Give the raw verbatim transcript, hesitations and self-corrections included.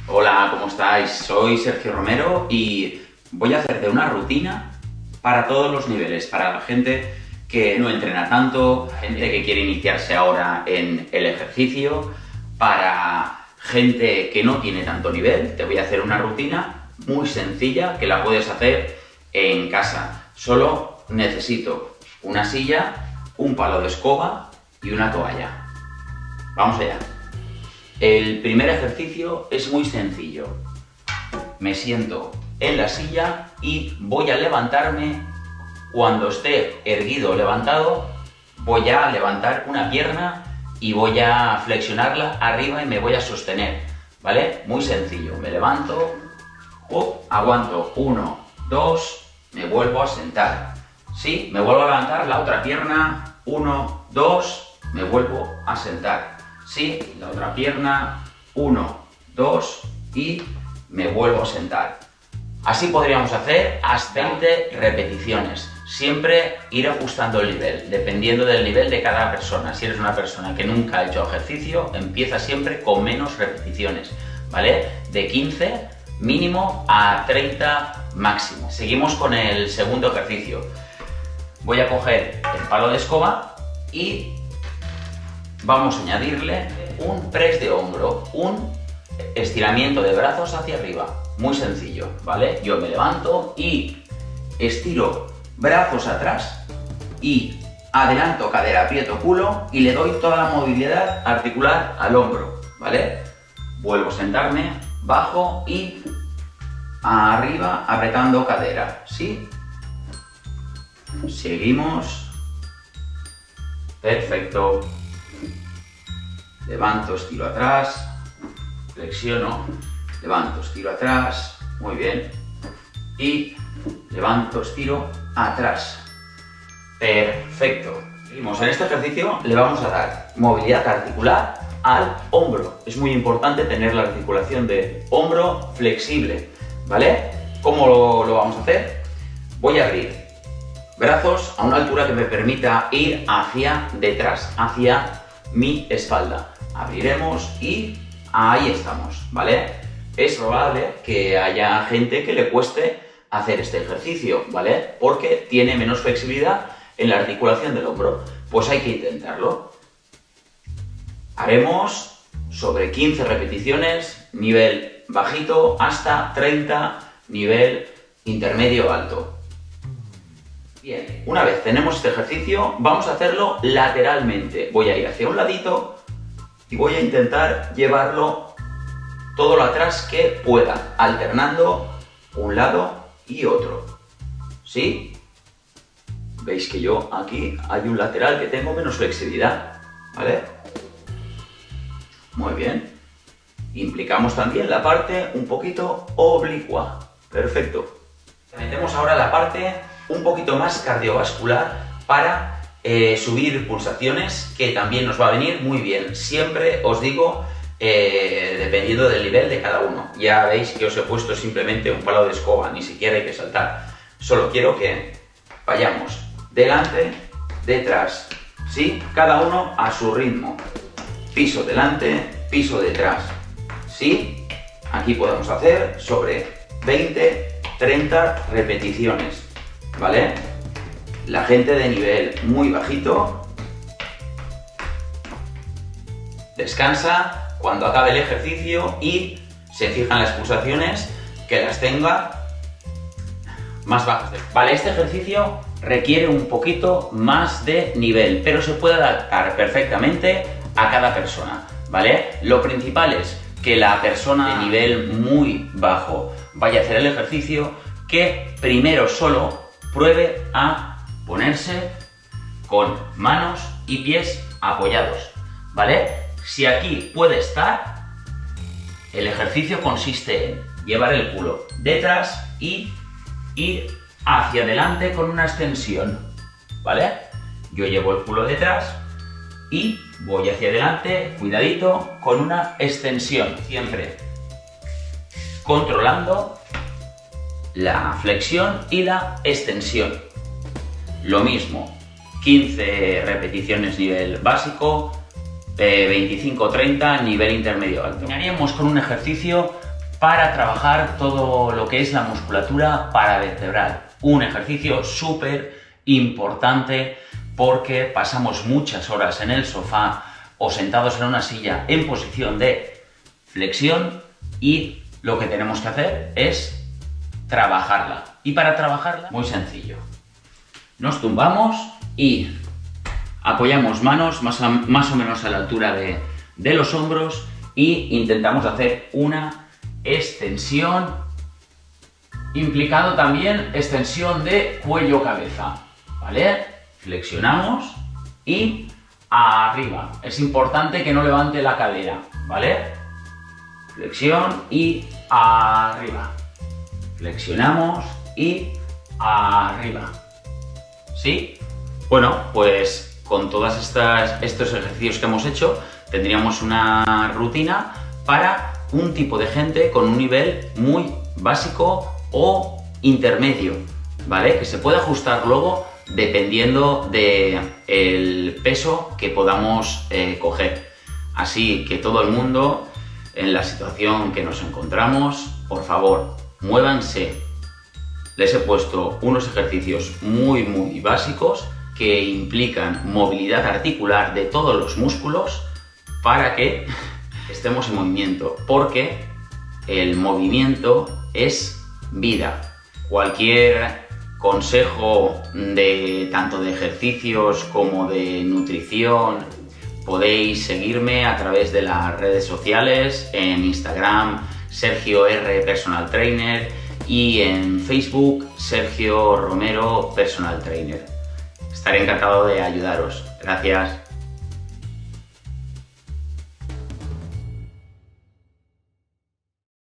Hola, ¿cómo estáis? Soy Sergio Romero y voy a hacerte una rutina para todos los niveles, para la gente que no entrena tanto, gente que quiere iniciarse ahora en el ejercicio, para gente que no tiene tanto nivel. Te voy a hacer una rutina muy sencilla que la puedes hacer en casa. Solo necesito una silla, un palo de escoba y una toalla. Vamos allá. El primer ejercicio es muy sencillo. Me siento en la silla y voy a levantarme. Cuando esté erguido o levantado, voy a levantar una pierna y voy a flexionarla arriba y me voy a sostener, ¿vale? Muy sencillo. Me levanto, oh, aguanto, uno, dos, me vuelvo a sentar. Sí, me vuelvo a levantar la otra pierna, uno, dos, me vuelvo a sentar. Sí, la otra pierna, uno, dos y me vuelvo a sentar. Así podríamos hacer hasta veinte repeticiones. Siempre ir ajustando el nivel, dependiendo del nivel de cada persona. Si eres una persona que nunca ha hecho ejercicio, empieza siempre con menos repeticiones, ¿vale? De quince mínimo a treinta máximo. Seguimos con el segundo ejercicio. Voy a coger el palo de escoba y vamos a añadirle un press de hombro, un estiramiento de brazos hacia arriba. Muy sencillo, ¿vale? Yo me levanto y estiro brazos atrás y adelanto cadera, aprieto culo y le doy toda la movilidad articular al hombro, ¿vale? Vuelvo a sentarme, bajo y arriba apretando cadera, ¿sí? Seguimos. Perfecto. Levanto, estiro atrás, flexiono, levanto, estiro atrás, muy bien, y levanto, estiro atrás. Perfecto. Seguimos. En este ejercicio le vamos a dar movilidad articular al hombro. Es muy importante tener la articulación de hombro flexible, ¿vale? ¿Cómo lo, lo vamos a hacer? Voy a abrir brazos a una altura que me permita ir hacia detrás, hacia mi espalda. Abriremos y ahí estamos, ¿vale? Es probable que haya gente que le cueste hacer este ejercicio, ¿vale? Porque tiene menos flexibilidad en la articulación del hombro. Pues hay que intentarlo. Haremos sobre quince repeticiones, nivel bajito, hasta treinta, nivel intermedio alto. Bien, una vez tenemos este ejercicio, vamos a hacerlo lateralmente. Voy a ir hacia un ladito y voy a intentar llevarlo todo lo atrás que pueda, alternando un lado y otro. ¿Sí? Veis que yo aquí hay un lateral que tengo menos flexibilidad, ¿vale? Muy bien. Implicamos también la parte un poquito oblicua. Perfecto. Metemos ahora la parte un poquito más cardiovascular para eh, subir pulsaciones, que también nos va a venir muy bien. Siempre os digo, eh, dependiendo del nivel de cada uno. Ya veis que os he puesto simplemente un palo de escoba, ni siquiera hay que saltar. Solo quiero que vayamos delante, detrás, ¿sí? Cada uno a su ritmo. Piso delante, piso detrás, ¿sí? Aquí podemos hacer sobre veinte, treinta repeticiones, ¿vale? La gente de nivel muy bajito descansa cuando acabe el ejercicio y se fijan las pulsaciones que las tenga más bajas. Vale, este ejercicio requiere un poquito más de nivel, pero se puede adaptar perfectamente a cada persona, ¿vale? Lo principal es que la persona de nivel muy bajo vaya a hacer el ejercicio, que primero solo pruebe a ponerse con manos y pies apoyados, ¿vale? Si aquí puede estar, el ejercicio consiste en llevar el culo detrás y ir hacia adelante con una extensión, ¿vale? Yo llevo el culo detrás y voy hacia adelante, cuidadito, con una extensión, siempre controlando la flexión y la extensión. Lo mismo, quince repeticiones nivel básico, eh, veinticinco treinta nivel intermedio alto. Terminaríamos con un ejercicio para trabajar todo lo que es la musculatura paravertebral. Un ejercicio súper importante porque pasamos muchas horas en el sofá o sentados en una silla en posición de flexión y lo que tenemos que hacer es trabajarla. Y para trabajarla, muy sencillo. Nos tumbamos y apoyamos manos más, a, más o menos a la altura de, de los hombros y intentamos hacer una extensión, implicando también extensión de cuello-cabeza, ¿vale? Flexionamos y arriba. Es importante que no levante la cadera, ¿vale? Flexión y arriba. Flexionamos y arriba. ¿Sí? Bueno, pues con todos estos ejercicios que hemos hecho, tendríamos una rutina para un tipo de gente con un nivel muy básico o intermedio, ¿vale? Que se puede ajustar luego dependiendo del peso que podamos eh, coger. Así que todo el mundo, en la situación que nos encontramos, por favor, muévanse. Les he puesto unos ejercicios muy muy básicos que implican movilidad articular de todos los músculos para que estemos en movimiento, porque el movimiento es vida. Cualquier consejo de tanto de ejercicios como de nutrición podéis seguirme a través de las redes sociales, en Instagram Sergio R Personal Trainer y en Facebook Sergio Romero Personal Trainer. Estaré encantado de ayudaros. Gracias.